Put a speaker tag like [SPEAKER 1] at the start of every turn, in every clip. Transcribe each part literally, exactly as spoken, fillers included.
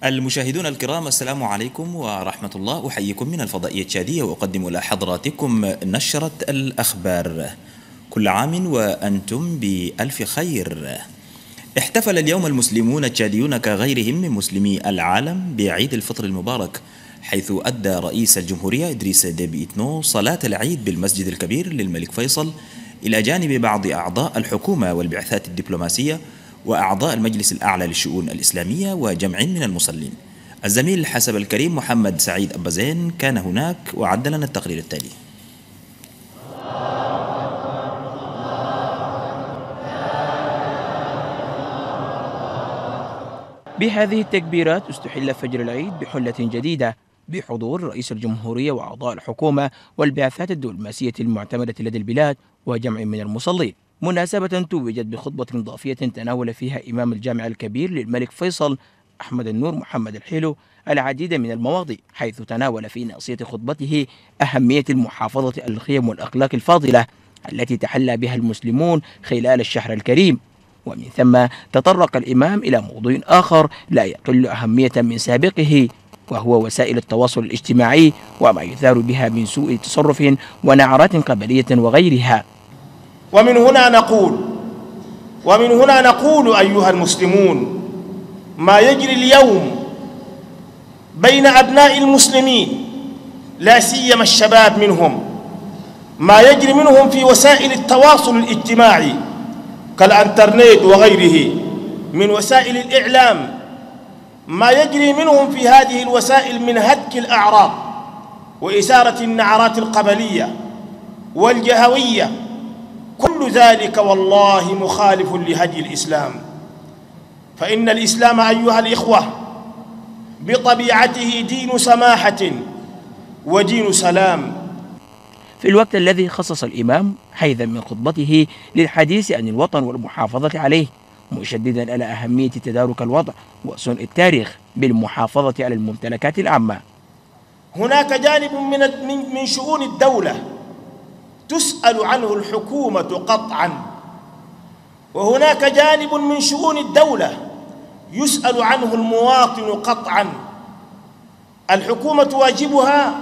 [SPEAKER 1] المشاهدون الكرام، السلام عليكم ورحمة الله. أحييكم من الفضائية التشادية وأقدم إلى حضراتكم نشرة الأخبار. كل عام وأنتم بألف خير. احتفل اليوم المسلمون التشاديون كغيرهم من مسلمي العالم بعيد الفطر المبارك، حيث أدى رئيس الجمهورية إدريس ديبي إتنو صلاة العيد بالمسجد الكبير للملك فيصل، إلى جانب بعض أعضاء الحكومة والبعثات الدبلوماسية وأعضاء المجلس الأعلى للشؤون الإسلامية وجمع من المصلين. الزميل حسب الكريم محمد سعيد أبازين كان هناك وعد لنا التقرير التالي.
[SPEAKER 2] بهذه التكبيرات استحل فجر العيد بحلة جديدة بحضور رئيس الجمهورية وأعضاء الحكومة والبعثات الدبلوماسية المعتمدة لدى البلاد وجمع من المصلين، مناسبة توجت بخطبة إضافية تناول فيها إمام الجامع الكبير للملك فيصل أحمد النور محمد الحيلو العديد من المواضيع، حيث تناول في ناصية خطبته أهمية المحافظة على القيم والأخلاق الفاضلة التي تحلى بها المسلمون خلال الشهر الكريم. ومن ثم تطرق الإمام إلى موضوع آخر لا يقل أهمية من سابقه، وهو وسائل التواصل الاجتماعي وما يثار بها من سوء تصرف ونعرات قبلية وغيرها.
[SPEAKER 3] ومن هنا نقول ومن هنا نقول أيها المسلمون، ما يجري اليوم بين أبناء المسلمين لا سيما الشباب منهم، ما يجري منهم في وسائل التواصل الاجتماعي كالانترنت وغيره من وسائل الإعلام، ما يجري منهم في هذه الوسائل من هتك الأعراض وإثارة النعرات القبلية والجهوية، كل ذلك والله مخالف لهدي الإسلام. فإن الإسلام أيها الإخوة بطبيعته دين سماحة ودين سلام.
[SPEAKER 2] في الوقت الذي خصص الإمام حيثا من خطبته للحديث عن الوطن والمحافظة عليه، مشددا على أهمية تدارك الوضع وصنع التاريخ بالمحافظة على الممتلكات العامة.
[SPEAKER 3] هناك جانب من من شؤون الدولة تسأل عنه الحكومة قطعا، وهناك جانب من شؤون الدولة يسأل عنه المواطن قطعا. الحكومة واجبها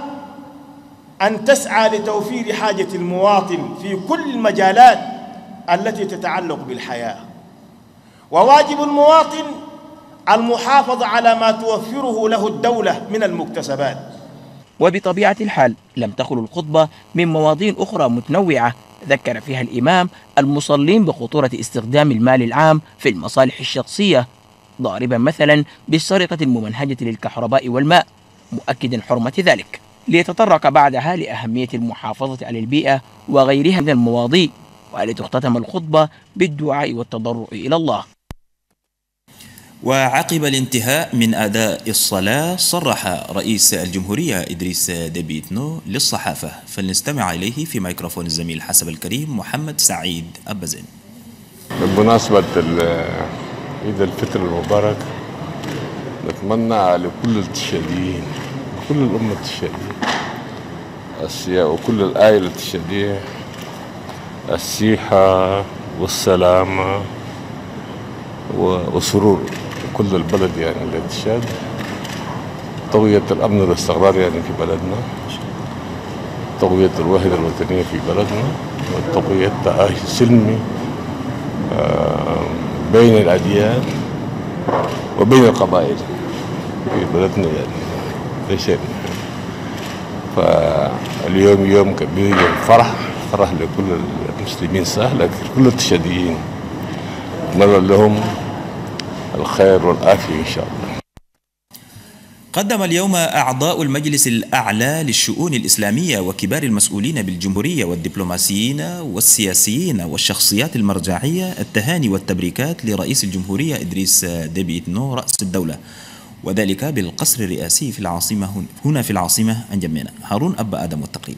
[SPEAKER 3] أن تسعى لتوفير حاجة المواطن في كل المجالات التي تتعلق بالحياة، وواجب المواطن المحافظة على ما توفره له الدولة من المكتسبات.
[SPEAKER 2] وبطبيعة الحال لم تخل الخطبة من مواضيع أخرى متنوعة ذكر فيها الإمام المصلين بخطورة استخدام المال العام في المصالح الشخصية، ضاربا مثلا بالسرقة الممنهجة للكهرباء والماء، مؤكدا حرمة ذلك، ليتطرق بعدها لأهمية المحافظة على البيئة وغيرها من المواضيع، ولتختتم الخطبة بالدعاء والتضرع إلى الله.
[SPEAKER 1] وعقب الانتهاء من أداء الصلاة صرح رئيس الجمهورية إدريس ديبي إتنو للصحافة، فلنستمع إليه في ميكروفون الزميل حسب الكريم محمد سعيد أبازين.
[SPEAKER 4] بمناسبة عيد الفطر المبارك نتمنى على كل التشاديين، كل الأمة التشادية وكل العائلة التشادية الصحة والسلامة وسرور كل البلد، يعني الاتشاد، تقوية الأمن والاستقرار يعني في بلدنا، تقوية الوحدة الوطنية في بلدنا، وتقوية التعايش السلمي بين الأديان وبين القبائل في بلدنا، يعني ده شيء. فاليوم يوم كبير، يوم فرح فرح لكل المسلمين، سهل لكن كل التشاديين نرى لهم الخير والعافية إن شاء الله.
[SPEAKER 1] قدم اليوم أعضاء المجلس الأعلى للشؤون الإسلامية وكبار المسؤولين بالجمهورية والدبلوماسيين والسياسيين والشخصيات المرجعية التهاني والتبريكات لرئيس الجمهورية إدريس ديبي إتنو رأس الدولة، وذلك بالقصر الرئاسي في العاصمة هنا في العاصمة أنجمينا. هارون أبا آدم والتقرير.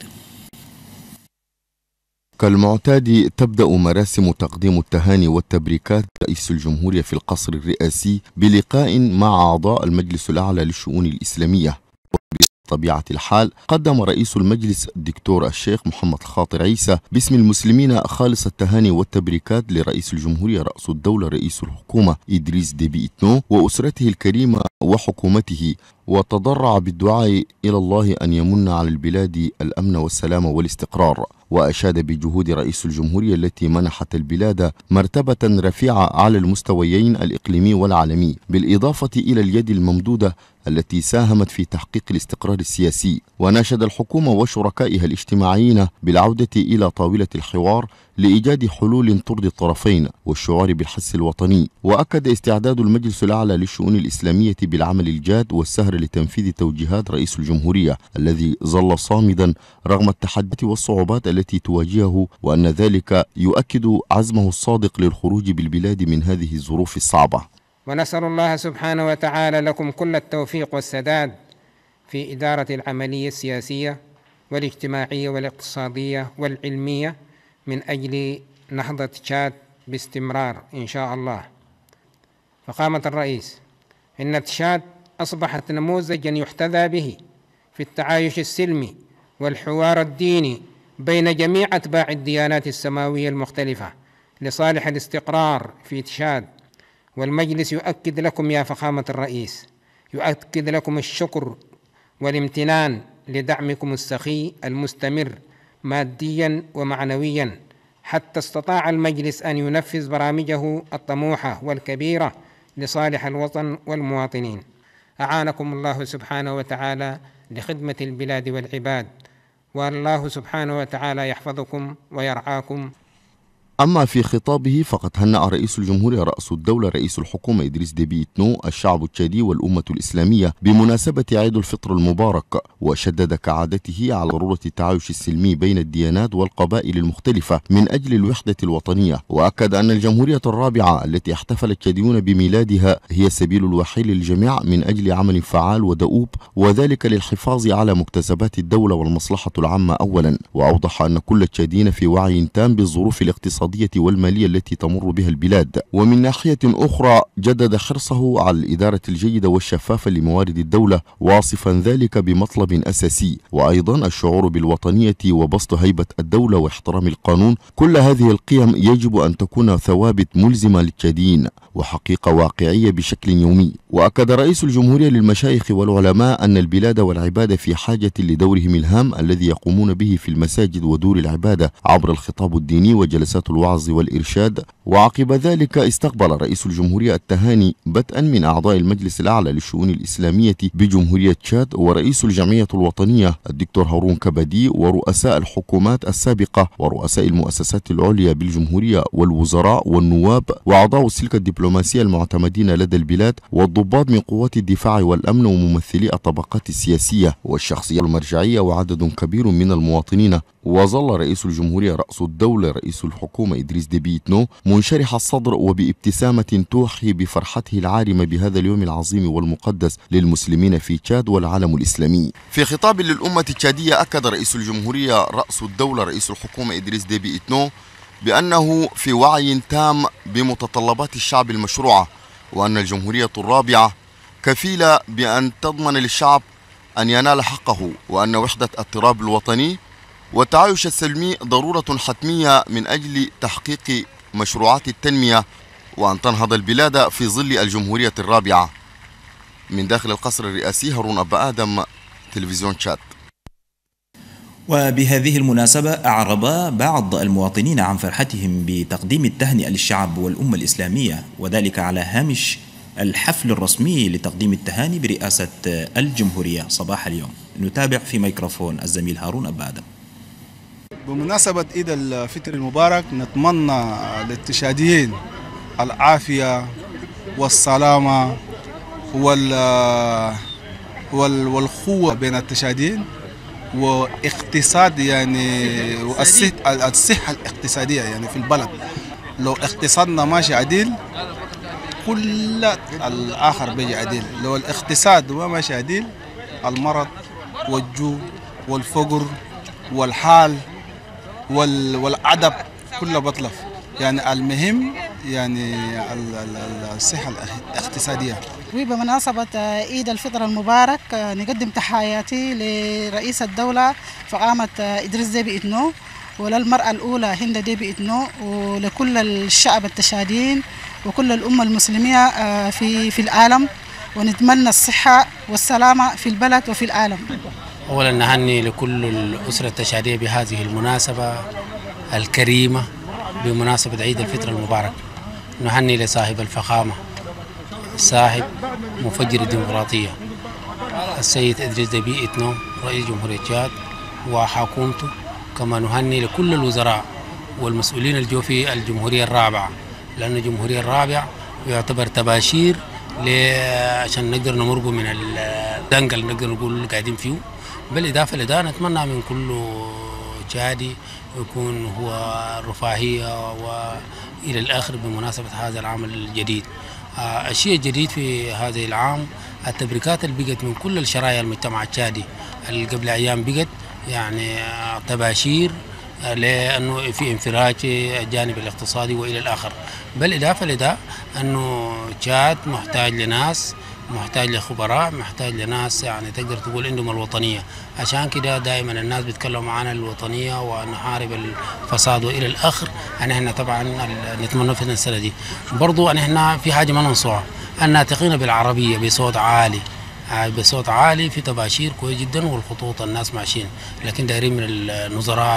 [SPEAKER 5] كالمعتاد تبدأ مراسم تقديم التهاني والتبريكات رئيس الجمهورية في القصر الرئاسي بلقاء مع أعضاء المجلس الأعلى للشؤون الإسلامية، بطبيعة الحال قدم رئيس المجلس الدكتور الشيخ محمد خاطر عيسى باسم المسلمين خالص التهاني والتبريكات لرئيس الجمهورية رأس الدولة رئيس الحكومة إدريس ديبي إتنو وأسرته الكريمة وحكومته، وتضرع بالدعاء إلى الله أن يمن على البلاد الأمن والسلام والاستقرار، وأشاد بجهود رئيس الجمهورية التي منحت البلاد مرتبة رفيعة على المستويين الإقليمي والعالمي، بالإضافة إلى اليد الممدودة التي ساهمت في تحقيق الاستقرار السياسي. وناشد الحكومة وشركائها الاجتماعيين بالعودة إلى طاولة الحوار لإيجاد حلول ترضي الطرفين والشعور بالحس الوطني. وأكد استعداد المجلس الأعلى للشؤون الإسلامية بالعمل الجاد والسهر لتنفيذ توجيهات رئيس الجمهورية الذي ظل صامدا رغم التحديات والصعوبات التي تواجهه، وأن ذلك يؤكد عزمه الصادق للخروج بالبلاد من هذه الظروف الصعبة.
[SPEAKER 6] ونسأل الله سبحانه وتعالى لكم كل التوفيق والسداد في إدارة العملية السياسية والاجتماعية والاقتصادية والعلمية من أجل نهضة تشاد باستمرار إن شاء الله. فقامة الرئيس، إن تشاد أصبحت نموذجا يحتذى به في التعايش السلمي والحوار الديني بين جميع أتباع الديانات السماوية المختلفة لصالح الاستقرار في تشاد. والمجلس يؤكد لكم يا فخامة الرئيس، يؤكد لكم الشكر والامتنان لدعمكم السخي المستمر ماديا ومعنويا، حتى استطاع المجلس أن ينفذ برامجه الطموحة والكبيرة لصالح الوطن والمواطنين. أعانكم الله سبحانه وتعالى لخدمة البلاد والعباد، والله سبحانه وتعالى يحفظكم ويرعاكم.
[SPEAKER 5] أما في خطابه فقد هنأ رئيس الجمهورية رأس الدولة رئيس الحكومة إدريس ديبي إتنو الشعب التشادي والأمة الإسلامية بمناسبة عيد الفطر المبارك، وشدد كعادته على ضرورة التعايش السلمي بين الديانات والقبائل المختلفة من أجل الوحدة الوطنية. وأكد أن الجمهورية الرابعة التي احتفل التشاديون بميلادها هي السبيل الوحيد للجميع من أجل عمل فعال ودؤوب، وذلك للحفاظ على مكتسبات الدولة والمصلحة العامة أولا. وأوضح أن كل التشاديين في وعي تام بالظروف الاقتصادية والمالية التي تمر بها البلاد، ومن ناحية أخرى جدد حرصه على الإدارة الجيدة والشفافة لموارد الدولة، واصفا ذلك بمطلب أساسي، وأيضا الشعور بالوطنية وبسط هيبة الدولة واحترام القانون. كل هذه القيم يجب أن تكون ثوابت ملزمة للتشاديين وحقيقة واقعية بشكل يومي. وأكد رئيس الجمهورية للمشايخ والعلماء أن البلاد والعباد في حاجة لدورهم الهام الذي يقومون به في المساجد ودور العبادة عبر الخطاب الديني وجلسات الوعظ والإرشاد. وعقب ذلك استقبل رئيس الجمهورية التهاني بدءا من أعضاء المجلس الأعلى للشؤون الإسلامية بجمهورية تشاد ورئيس الجمعية الوطنية الدكتور هارون كبدي ورؤساء الحكومات السابقة ورؤساء المؤسسات العليا بالجمهورية والوزراء والنواب وأعضاء السلك الدبلوماسية المعتمدين لدى البلاد والضباط من قوات الدفاع والأمن وممثلي الطبقات السياسية والشخصية المرجعية وعدد كبير من المواطنين. وظل رئيس الجمهورية رأس الدولة رئيس الحكومة إدريس ديبي إتنو منشرح الصدر وبابتسامة توحي بفرحته العارمة بهذا اليوم العظيم والمقدس للمسلمين في تشاد والعالم الإسلامي. في خطاب للأمة التشادية أكد رئيس الجمهورية رأس الدولة رئيس الحكومة إدريس ديبي إتنو بأنه في وعي تام بمتطلبات الشعب المشروعة، وأن الجمهورية الرابعة كفيلة بأن تضمن للشعب أن ينال حقه، وأن وحدة التراب الوطني والتعايش السلمي ضرورة حتمية من أجل تحقيق مشروعات التنمية وأن تنهض البلاد في ظل الجمهورية الرابعة. من داخل القصر الرئاسي هارون أبا آدم، تلفزيون تشاد.
[SPEAKER 1] وبهذه المناسبة أعرب بعض المواطنين عن فرحتهم بتقديم التهنئة للشعب والأمة الإسلامية، وذلك على هامش الحفل الرسمي لتقديم التهاني برئاسة الجمهورية صباح اليوم. نتابع في ميكروفون الزميل هارون أبا آدم.
[SPEAKER 7] بمناسبة عيد الفطر المبارك نتمنى للتشاديين العافية والسلامة والخوة بين التشاديين واقتصاد يعني والصحة الاقتصادية يعني في البلد. لو اقتصادنا ماشي عديل كل الآخر بيجي عديل، لو الاقتصاد ما ماشي عديل المرض والجوع والفقر والحال والعدب كله بطلف. يعني المهم يعني الصحة الاقتصادية.
[SPEAKER 8] وبمناسبة عيد الفطر المبارك نقدم تحاياتي لرئيس الدولة فخامة إدريس ديبي إتنو وللمرأة الأولى هند ديبي إتنو ولكل الشعب التشادين وكل الأمة المسلمية في في العالم، ونتمنى الصحة والسلامة في البلد وفي العالم.
[SPEAKER 9] أولا نهني لكل الأسرة التشادية بهذه المناسبة الكريمة بمناسبة عيد الفطر المبارك. نهني لصاحب الفخامة صاحب مفجر الديمقراطية السيد إدريس ديبي إتنو رئيس جمهورية تشاد وحكومته، كما نهني لكل الوزراء والمسؤولين الجو في الجمهورية الرابعة، لأن الجمهورية الرابعة يعتبر تباشير عشان نقدر نمرقوا من الدنقل اللي نقدر نقول قاعدين فيه. بالإضافة لده نتمنى من كل تشادي يكون هو الرفاهية وإلى الآخر بمناسبة هذا العام الجديد. الشيء الجديد في هذا العام التبريكات اللي بقت من كل الشرايع المجتمع التشادي اللي قبل أيام بقت يعني تباشير لأنه في انفراج الجانب الاقتصادي وإلى الآخر. بالإضافة لده أنه تشاد محتاج لناس، محتاج لخبراء، محتاج لناس يعني تقدر تقول عندهم الوطنية. عشان كده دائما الناس بيتكلموا عن الوطنية ونحارب الفساد وإلى الآخر. أنا هنا طبعا نتمنى في السنة دي برضو أنا هنا في حاجة ما ننصوها، الناطقين بالعربية بصوت عالي بصوت عالي في تباشير كويس جدا والخطوط الناس ماشيين، لكن دايرين من النظراء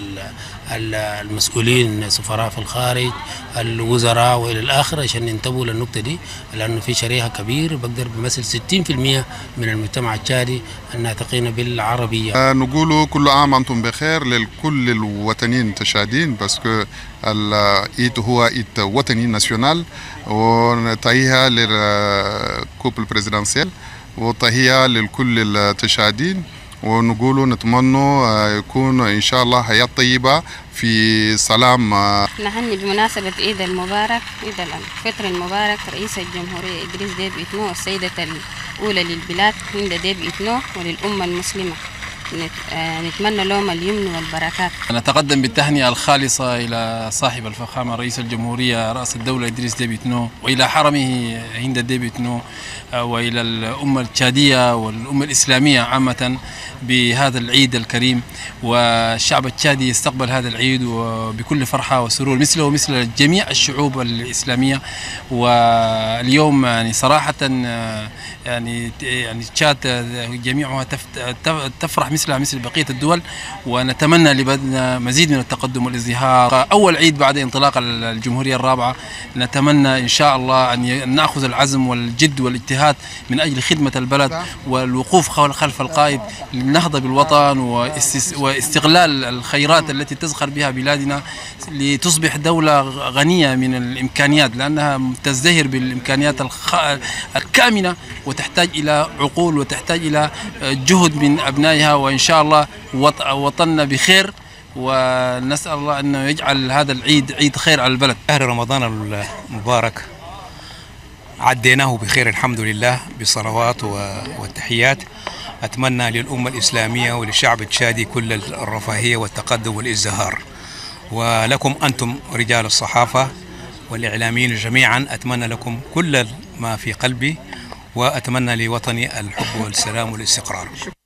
[SPEAKER 9] المسؤولين سفراء في الخارج الوزراء والى الاخر عشان ينتبهوا للنقطه دي، لانه في شريحه كبير بقدر بيمثل ستين بالمئة من المجتمع التشادي الناطقين بالعربيه.
[SPEAKER 10] نقولوا كل عام انتم بخير لكل الوطنيين التشاديين، باسكو العيد هو عيد وطني ناسيونال، وتحية للكوبل بريزيدنسيال وتحية لكل التشادين، ونقولوا نتمنى يكون إن شاء الله حياة طيبة في سلام.
[SPEAKER 11] نهني بمناسبة عيد المبارك عيد الفطر المبارك رئيس الجمهورية إدريس ديبي إتنو والسيدة الأولى للبلاد هند ديبي إتنو وللأمة المسلمة، نتمنى لهم اليمن والبركات.
[SPEAKER 12] نتقدم بالتهنئة الخالصة إلى صاحب الفخامة رئيس الجمهورية رأس الدولة إدريس ديبي إتنو، وإلى حرمه هند ديبي إتنو، وإلى الأمة التشادية والأمة الإسلامية عامة بهذا العيد الكريم. والشعب التشادي يستقبل هذا العيد وبكل فرحة وسرور مثله ومثل جميع الشعوب الإسلامية. واليوم يعني صراحة يعني يعني تشاد جميعها تفرح مثلها مثل بقية الدول، ونتمنى لبلدنا مزيد من التقدم والازدهار. أول عيد بعد انطلاق الجمهورية الرابعة نتمنى إن شاء الله أن نأخذ العزم والجد والاجتهاد من أجل خدمة البلد والوقوف خلف القائد للنهضة بالوطن واستغلال الخيرات التي تزخر بها بلادنا لتصبح دولة غنية من الإمكانيات، لأنها تزدهر بالإمكانيات الكامنة وتحتاج إلى عقول وتحتاج إلى جهد من أبنائها. وإن شاء الله وطننا بخير، ونسأل الله أنه يجعل هذا العيد عيد خير على البلد.
[SPEAKER 13] شهر رمضان المبارك عديناه بخير الحمد لله بالصلوات والتحيات. أتمنى للأمة الإسلامية وللشعب التشادي كل الرفاهية والتقدم والازدهار، ولكم أنتم رجال الصحافة والإعلاميين جميعا أتمنى لكم كل ما في قلبي، وأتمنى لوطني الحب والسلام والاستقرار.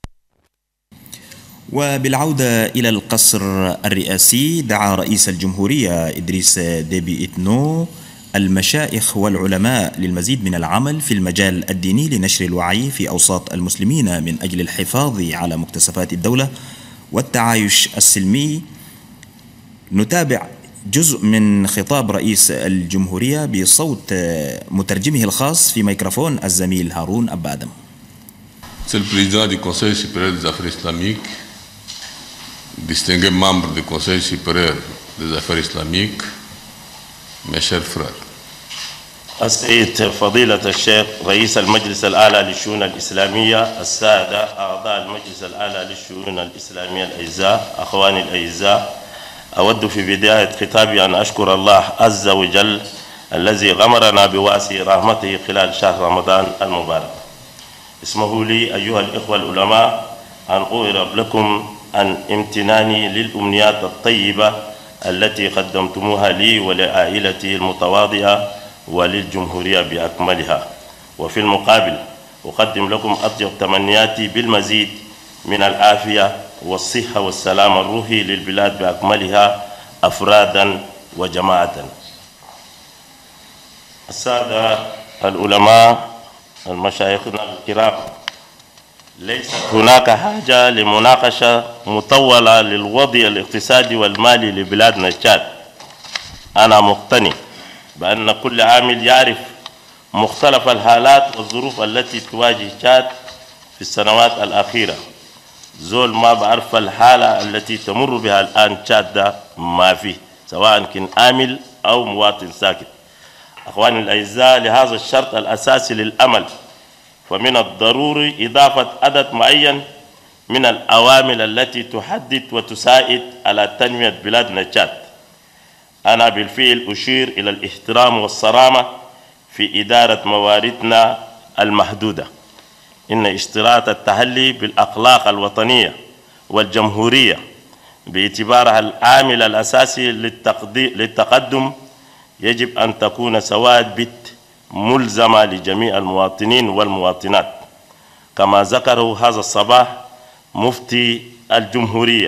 [SPEAKER 1] وبالعودة إلى القصر الرئاسي، دعا رئيس الجمهورية إدريس ديبي إتنو المشايخ والعلماء للمزيد من العمل في المجال الديني لنشر الوعي في أوساط المسلمين من أجل الحفاظ على مكتسبات الدولة والتعايش السلمي. نتابع جزء من خطاب رئيس الجمهورية بصوت مترجمه الخاص في ميكروفون الزميل هارون أبا آدم.
[SPEAKER 4] Monsieur le Président du Conseil supérieur des affaires islamiques, distingués membres du Conseil supérieur des affaires islamiques, mes chers frères.
[SPEAKER 3] السيد فضيلة الشيخ رئيس المجلس الأعلى للشؤون الإسلامية، السادة أعضاء المجلس الأعلى للشؤون الإسلامية الأعزاء، أخواني الأعزاء، أود في بداية خطابي أن أشكر الله عز وجل الذي غمرنا بواسع رحمته خلال شهر رمضان المبارك. اسمحوا لي أيها الإخوة العلماء أن أعرب لكم عن امتناني للأمنيات الطيبة التي قدمتموها لي ولعائلتي المتواضعة وللجمهورية بأكملها، وفي المقابل أقدم لكم أطيب تمنياتي بالمزيد من العافية والصحة والسلام الروحي للبلاد بأكملها أفرادا وجماعة. السادة العلماء المشايخنا الكرام، ليست هناك حاجة لمناقشة مطولة للوضع الاقتصادي والمالي لبلادنا تشاد. أنا مقتنع بأن كل عامل يعرف مختلف الحالات والظروف التي تواجه تشاد في السنوات الأخيرة. زول ما بعرف الحالة التي تمر بها الآن تشاد ده ما فيه، سواء كان عامل أو مواطن ساكت. أخواني الأعزاء، لهذا الشرط الأساسي للأمل فمن الضروري إضافة عدد معين من العوامل التي تحدد وتساعد على تنمية بلادنا تشاد. أنا بالفعل أشير إلى الاحترام والصرامة في إدارة مواردنا المحدودة. إن اشتراط التحلي بالأخلاق الوطنية والجمهورية باعتبارها العامل الأساسي للتقدم يجب أن تكون ثوابت ملزمة لجميع المواطنين والمواطنات، كما ذكره هذا الصباح مفتي الجمهورية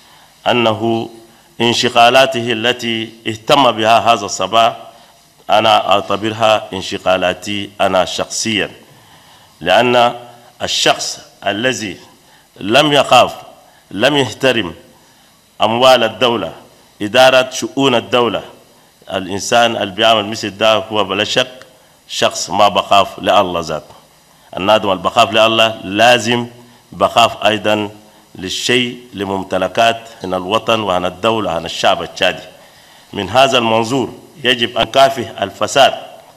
[SPEAKER 3] أنه انشغالاته التي اهتم بها هذا الصباح أنا أعتبرها انشغالاتي أنا شخصيا، لأن الشخص الذي لم يخاف لم يحترم أموال الدولة، إدارة شؤون الدولة، الإنسان اللي بيعمل مثل ده هو بلا شك شخص ما بخاف لله ذاته. النادم اللي بخاف لله لازم بخاف أيضا للشيء لممتلكات هنا الوطن وهنا الدولة وهنا الشعب التشادي. من هذا المنظور يجب أن نكافح الفساد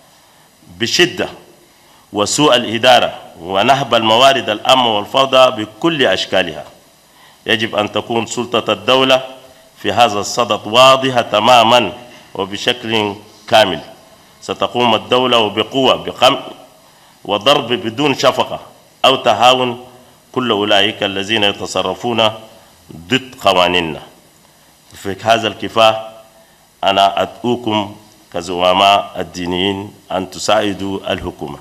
[SPEAKER 3] بشدة وسوء الإدارة ونهب الموارد العامة والفوضى بكل أشكالها. يجب أن تكون سلطة الدولة في هذا الصدد واضحة تماما وبشكل كامل. ستقوم الدولة بقوة بقمع وضرب بدون شفقة أو تهاون كل أولئك الذين يتصرفون ضد قوانيننا. في هذا الكفاح أنا أدعوكم كزعماء الدينيين أن تساعدوا الحكومة.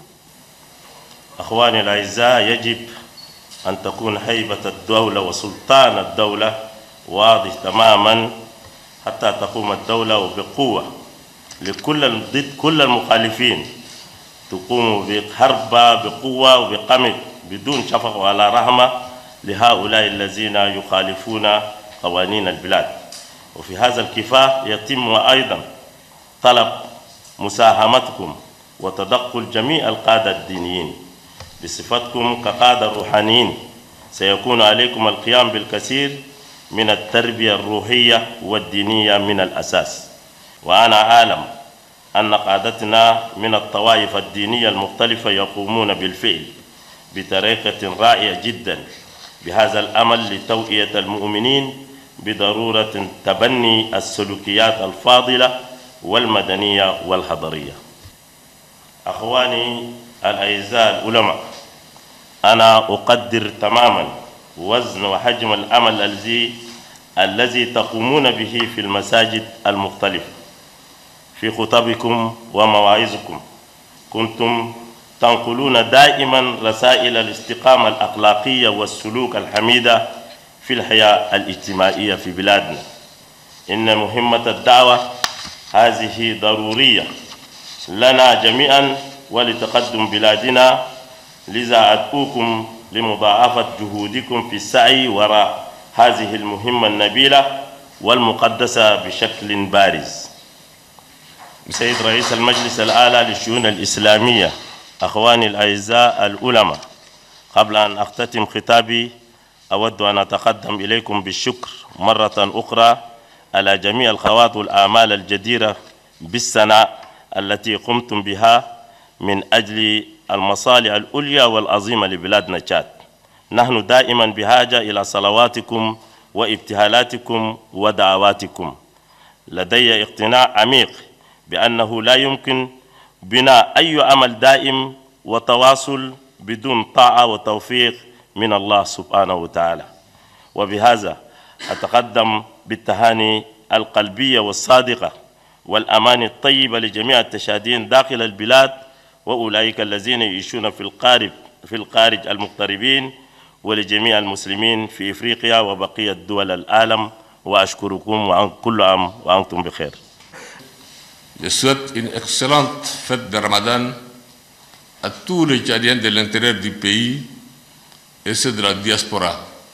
[SPEAKER 3] أخواني الأعزاء، يجب أن تكون هيبة الدولة وسلطان الدولة واضح تماما حتى تقوم الدولة بقوة لكل ضد كل المخالفين، تقوم بحرب بقوة وبقمع بدون شفقة ولا رحمة لهؤلاء الذين يخالفون قوانين البلاد. وفي هذا الكفاح يتم أيضا طلب مساهمتكم وتدخل جميع القادة الدينيين. بصفتكم كقادة روحانيين سيكون عليكم القيام بالكثير من التربية الروحية والدينية من الأساس. وأنا أعلم أن قادتنا من الطوائف الدينية المختلفة يقومون بالفعل بطريقة رائعة جدا بهذا الأمل لتوعية المؤمنين بضرورة تبني السلوكيات الفاضلة والمدنية والحضرية. أخواني الأعزاء العلماء، أنا أقدر تماما وزن وحجم العمل الذي الذي تقومون به في المساجد المختلفة. في خطبكم ومواعظكم كنتم تنقلون دائما رسائل الاستقامة الأخلاقية والسلوك الحميدة في الحياة الاجتماعية في بلادنا. إن مهمة الدعوة هذه ضرورية لنا جميعا ولتقدم بلادنا، لذا أدعوكم لمضاعفة جهودكم في السعي وراء هذه المهمة النبيلة والمقدسة بشكل بارز. سيد رئيس المجلس الأعلى للشؤون الإسلامية، أخواني الأعزاء العلماء، قبل أن أختتم خطابي أود أن أتقدم إليكم بالشكر مرة أخرى على جميع الخطوات والأعمال الجديرة بالثناء التي قمتم بها من أجل المصالح العليا والعظيمة لبلادنا تشاد. نحن دائما بحاجة إلى صلواتكم وابتهالاتكم ودعواتكم. لدي اقتناع عميق بأنه لا يمكن بناء أي عمل دائم وتواصل بدون طاعة وتوفيق من الله سبحانه وتعالى. وبهذا أتقدم بالتهاني القلبية والصادقة والأمان الطيبة لجميع التشادين داخل البلاد وأولئك الذين يعيشون في القارب في الخارج المغتربين، ولجميع المسلمين في إفريقيا وبقية دول العالم. وأشكركم وعن كل عام وأنتم بخير.
[SPEAKER 4] Je souhaite une excellente fête de Ramadan à tous les Tchadiens de l'intérieur du pays et ceux de la diaspora.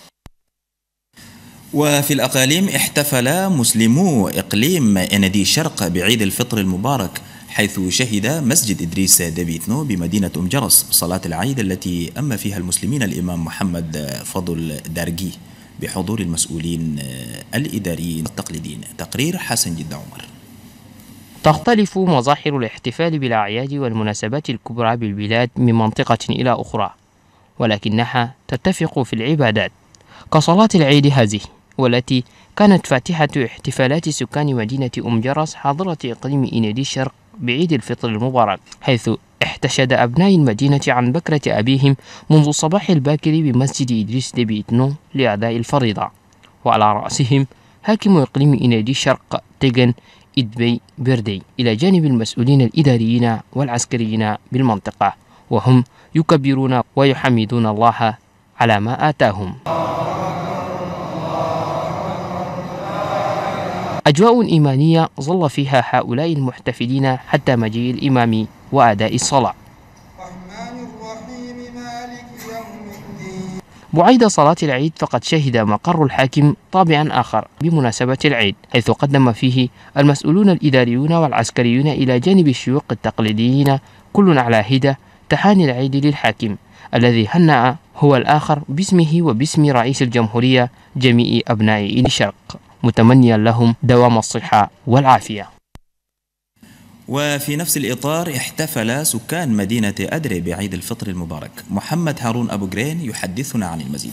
[SPEAKER 1] وفي الأقاليم احتفل مسلمو إقليم إنادي الشرق بعيد الفطر المبارك، حيث شهد مسجد إدريس ديبي إثنو بمدينة أم جرس صلاة العيد التي أم فيها المسلمين الإمام محمد فضل دارجي بحضور المسؤولين الإداريين التقليديين. تقرير حسن جد عمر.
[SPEAKER 14] تختلف مظاهر الاحتفال بالأعياد والمناسبات الكبرى بالبلاد من منطقة إلى أخرى، ولكنها تتفق في العبادات كصلاة العيد هذه، والتي كانت فاتحة احتفالات سكان مدينة أم جرس حاضرة إقليم إنادي الشرق بعيد الفطر المبارك، حيث احتشد أبناء المدينة عن بكرة أبيهم منذ الصباح الباكر بمسجد إدريس ديبي إثنو لأداء الفريضة، وعلى رأسهم حاكم إقليم إنادي الشرق تيغن إدبي بيردي، إلى جانب المسؤولين الإداريين والعسكريين بالمنطقة، وهم يكبرون ويحمدون الله على ما آتاهم. أجواء إيمانية ظل فيها هؤلاء المحتفلين حتى مجيء الإمام وأداء الصلاة. بعيد صلاة العيد فقد شهد مقر الحاكم طابعا آخر بمناسبة العيد، حيث قدم فيه المسؤولون الإداريون والعسكريون إلى جانب الشيوخ التقليديين كل على حدة تحاني العيد للحاكم، الذي هنأ هو الآخر باسمه وباسم رئيس الجمهورية جميع أبناء الشرق، متمنيا لهم دوام الصحة والعافية.
[SPEAKER 1] وفي نفس الإطار احتفل سكان مدينة أدري بعيد الفطر المبارك. محمد هارون أبو جرين يحدثنا عن المزيد.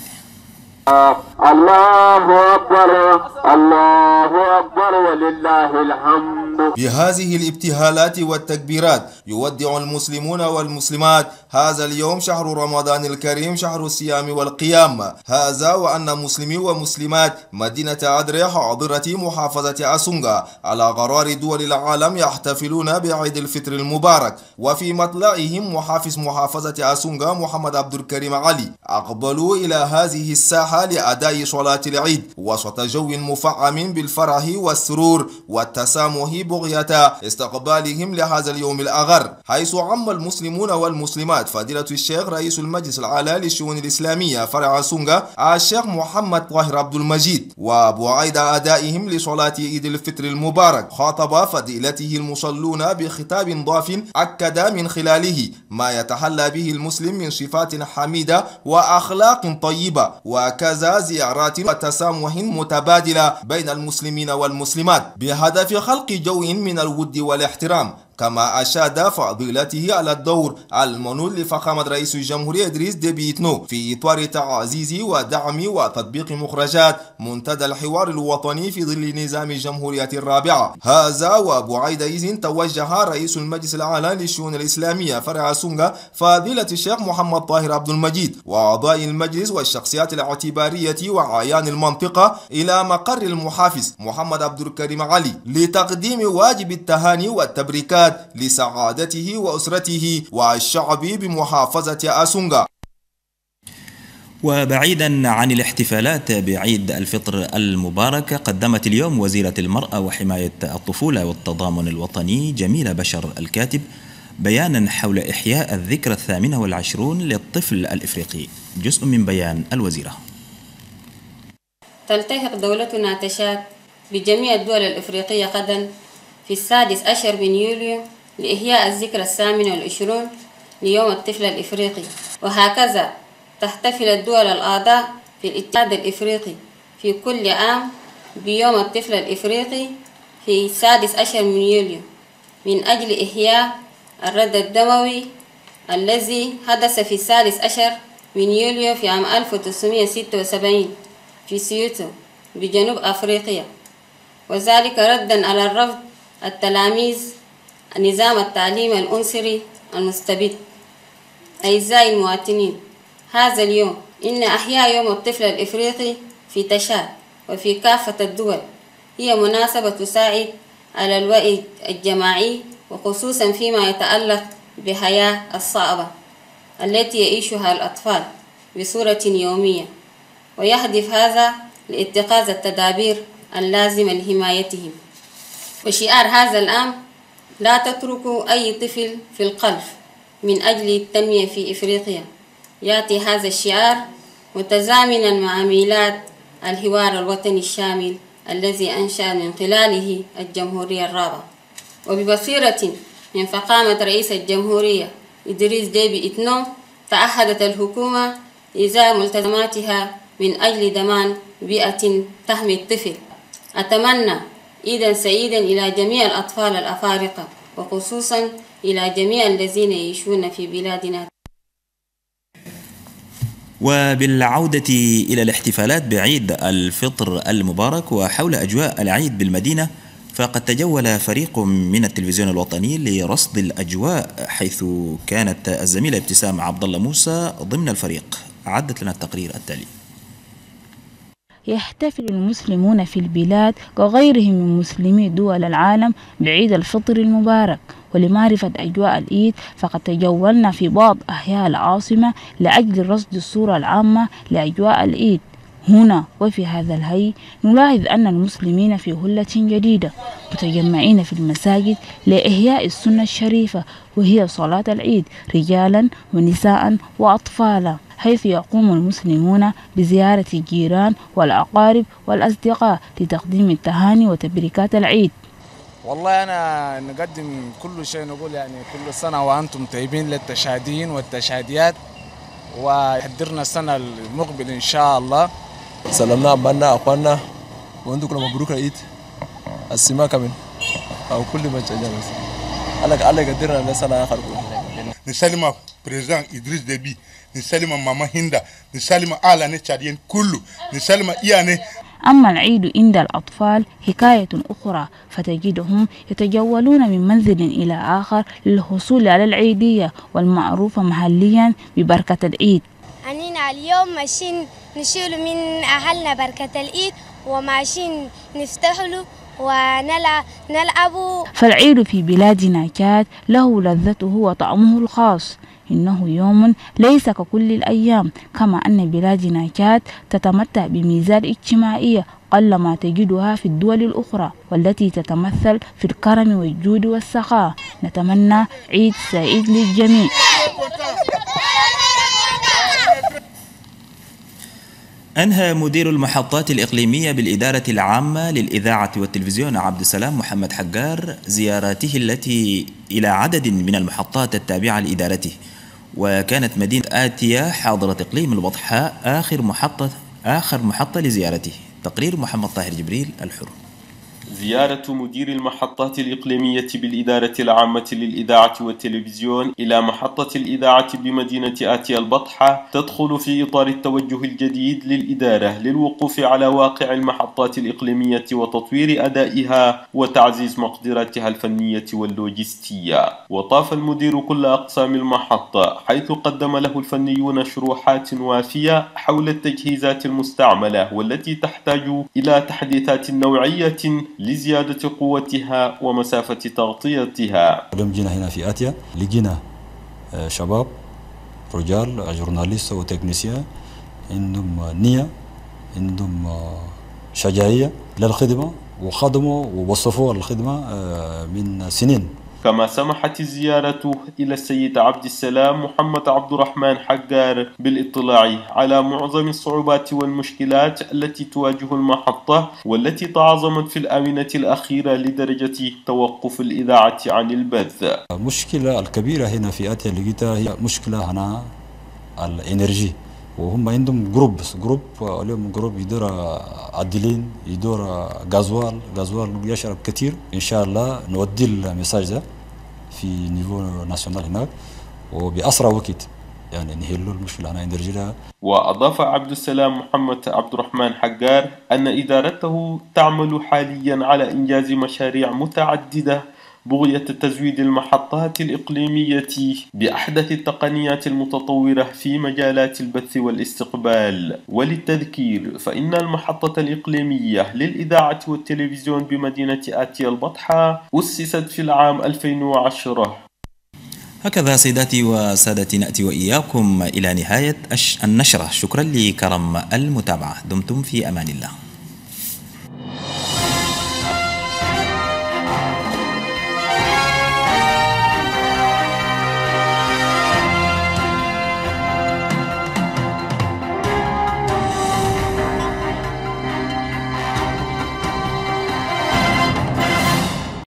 [SPEAKER 15] الله أكبر الله أكبر ولله الحمد.
[SPEAKER 16] بهذه الابتهالات والتكبيرات يودع المسلمون والمسلمات هذا اليوم، شهر رمضان الكريم، شهر الصيام والقيام. هذا وأن مسلمي ومسلمات مدينة أدري حاضرة محافظة أسونغا على غرار دول العالم يحتفلون بعيد الفطر المبارك. وفي مطلعهم محافظ محافظة أسونغا محمد عبد الكريم علي أقبلوا إلى هذه الساحة لأداء صلاة العيد وسط جو مفعم بالفرح والسرور والتسامح بغية استقبالهم لهذا اليوم الأغر، حيث عم المسلمون والمسلمات فضيلة الشيخ رئيس المجلس الأعلى للشؤون الإسلامية فرع سونغا الشيخ محمد طاهر عبد المجيد. وبعيد أدائهم لصلاة عيد الفطر المبارك خاطب فضيلته المصلون بخطاب ضاف أكد من خلاله ما يتحلى به المسلم من صفات حميدة وأخلاق طيبة، وكذا زيارات وتسامح متبادلة بين المسلمين والمسلمات بهدف خلق جو من الود والاحترام. كما أشاد فضيلته على الدور المنول لفخامة رئيس الجمهورية إدريس ديبي إثنو في إطار تعزيز ودعم وتطبيق مخرجات منتدى الحوار الوطني في ظل نظام الجمهورية الرابعة. هذا وبعيد إذن توجه رئيس المجلس الأعلى للشؤون الإسلامية فرع سونغا فضيلة الشيخ محمد طاهر عبد المجيد وأعضاء المجلس والشخصيات الاعتبارية وعيان المنطقة إلى مقر المحافظ محمد عبد الكريم علي لتقديم واجب التهاني والتبريكات لسعادته وأسرته والشعب بمحافظة أسونغا.
[SPEAKER 1] وبعيدا عن الاحتفالات بعيد الفطر المبارك، قدمت اليوم وزيرة المرأة وحماية الطفولة والتضامن الوطني جميلة بشر الكاتب بيانا حول إحياء الذكرى الثامنة والعشرون للطفل الإفريقي. جزء من بيان الوزيرة.
[SPEAKER 11] تلتحق دولتنا تشاد بجميع الدول الإفريقية غدا في السادس عشر من يوليو لإحياء الذكرى الثامنة والعشرون ليوم الطفل الإفريقي، وهكذا تحتفل الدول الأعضاء في الاتحاد الإفريقي في كل عام بيوم الطفل الإفريقي في السادس عشر من يوليو من أجل إحياء الرد الدموي الذي حدث في السادس عشر من يوليو في عام ألف وتسعمائة وستة وسبعين في سيوتو بجنوب أفريقيا، وذلك ردا على الرفض التلاميذ نظام التعليم الأنصري المستبد. أعزائي المواطنين، هذا اليوم إن أحياء يوم الطفل الإفريقي في تشاد وفي كافة الدول هي مناسبة تساعد على الوعي الجماعي، وخصوصا فيما يتعلق بحياة الصعبة التي يعيشها الأطفال بصورة يومية، ويهدف هذا لاتخاذ التدابير اللازمة لحمايتهم. وشعار هذا العام: لا تتركوا أي طفل في القلف من أجل التنمية في إفريقيا، يأتي هذا الشعار متزامنا مع ميلاد الحوار الوطني الشامل الذي أنشأ من خلاله الجمهورية الرابعة. وببصيرة من فخامة رئيس الجمهورية إدريس ديبي إتنو، تعهدت الحكومة إزاء ملتزماتها من أجل ضمان بيئة تحمي الطفل. أتمنى عيدا سعيدا إلى جميع الأطفال الأفارقة، وخصوصا إلى جميع الذين يعيشون في بلادنا.
[SPEAKER 1] وبالعودة إلى الاحتفالات بعيد الفطر المبارك وحول أجواء العيد بالمدينة، فقد تجول فريق من التلفزيون الوطني لرصد الأجواء، حيث كانت الزميلة ابتسام عبد الله موسى ضمن الفريق. عدت لنا التقرير التالي.
[SPEAKER 17] يحتفل المسلمون في البلاد وغيرهم من مسلمي دول العالم بعيد الفطر المبارك. ولمعرفة أجواء العيد فقد تجولنا في بعض أحياء العاصمة لأجل رصد الصورة العامة لأجواء العيد. هنا وفي هذا الحي نلاحظ أن المسلمين في هلة جديدة متجمعين في المساجد لإحياء السنة الشريفة، وهي صلاة العيد، رجالا ونساء وأطفالا، حيث يقوم المسلمون بزيارة الجيران والأقارب والأصدقاء لتقديم التهاني وتبريكات العيد.
[SPEAKER 18] والله أنا نقدم كل شيء، نقول يعني كل سنة وأنتم طيبين للتشاهدين والتشاهديات، وحضرنا السنة المقبل إن شاء الله.
[SPEAKER 19] سلمنا أبانا أخواننا وأنتم كلهم مبروك العيد السماء كمان أو كل ما تشجع بس الله الله يقدرنا لسنة آخر.
[SPEAKER 20] نسلم بريزان إدريس ديبي، نسلم ماما هندا، نسلم آلا نتشادين كله، نسلم إيانه.
[SPEAKER 17] أما العيد عند الأطفال حكاية أخرى، فتجدهم يتجولون من منزل إلى آخر للحصول على العيدية والمعروفة محليا ببركة العيد.
[SPEAKER 21] أننا اليوم ماشيين نشيل من أهلنا بركة العيد، وماشيين نفتح له ونلعب.
[SPEAKER 17] فالعيد في بلادنا كاد له لذته وطعمه الخاص، إنه يوم ليس ككل الأيام، كما أن بلادنا كاد تتمتع بميزات اجتماعية قلما تجدها في الدول الأخرى، والتي تتمثل في الكرم والجود والسخاء. نتمنى عيد سعيد للجميع.
[SPEAKER 1] أنهى مدير المحطات الإقليمية بالإدارة العامة للإذاعة والتلفزيون عبد السلام محمد حجار زياراته التي إلى عدد من المحطات التابعة لإدارته، وكانت مدينة آتيا حاضرة إقليم البطحاء آخر محطة آخر محطة لزيارته. تقرير محمد طاهر جبريل الحر.
[SPEAKER 22] زيارة مدير المحطات الإقليمية بالإدارة العامة للإذاعة والتلفزيون إلى محطة الإذاعة بمدينة آتيا البطحة تدخل في إطار التوجه الجديد للإدارة للوقوف على واقع المحطات الإقليمية وتطوير أدائها وتعزيز مقدراتها الفنية واللوجستية. وطاف المدير كل أقسام المحطة، حيث قدم له الفنيون شروحات وافية حول التجهيزات المستعملة والتي تحتاج إلى تحديثات نوعية لزيادة قوتها ومسافة تغطيتها.
[SPEAKER 23] اليوم جينا هنا في آتيا، لقينا شباب رجال جورناليست وتكنيسيان عندهم نية، عندهم شجاعية للخدمة، وخدموا ووصفوا الخدمة من سنين.
[SPEAKER 22] كما سمحت الزيارة إلى السيد عبد السلام محمد عبد الرحمن حجار بالاطلاع على معظم الصعوبات والمشكلات التي تواجه المحطة، والتي تعاظمت في الآونة الأخيرة لدرجة توقف الإذاعة عن البث.
[SPEAKER 23] المشكلة الكبيرة هنا في آتيا اللي لقيتها هي مشكلة هنا الإنرجي، وهم عندهم جروب جروب اليوم جروب يدور عدلين، يدور غازوال غازوال يشرب كثير. ان شاء الله نودي المساج ده في نيفو ناسيونال هناك وباسرع وقت، يعني نحلوا المشكله هنا انرجيها.
[SPEAKER 22] واضاف عبد السلام محمد عبد الرحمن حجار ان ادارته تعمل حاليا على انجاز مشاريع متعدده بغية تزويد المحطات الإقليمية بأحدث التقنيات المتطورة في مجالات البث والاستقبال. وللتذكير فإن المحطة الإقليمية للإذاعة والتلفزيون بمدينة آتيا البطحة أسست في العام ألفين وعشرة.
[SPEAKER 1] هكذا سيداتي وسادتي نأتي وإياكم إلى نهاية النشرة. شكرا لكرم المتابعة، دمتم في أمان الله.